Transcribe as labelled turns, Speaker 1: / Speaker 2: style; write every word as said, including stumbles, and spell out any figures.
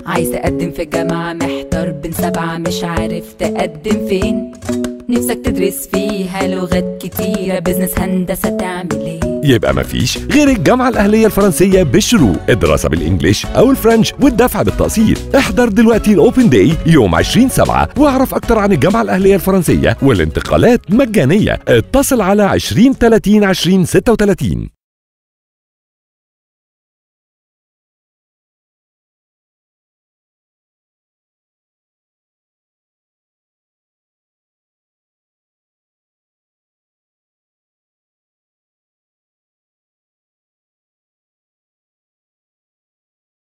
Speaker 1: عايز تقدم في الجامعة محتار بين سبعة مش عارف تقدم فين. نفسك تدرس فيها لغات كتيرة، بزنس، هندسة، تعمل ايه؟
Speaker 2: يبقى مفيش غير الجامعة الأهلية الفرنسية بالشروق، الدراسة بالإنجليش أو الفرنش والدفع بالتقسيط. احضر دلوقتي الأوبن داي يوم عشرين سبعة واعرف أكتر عن الجامعة الأهلية الفرنسية، والانتقالات مجانية. اتصل على عشرين تلاتين عشرين ستة وتلاتين.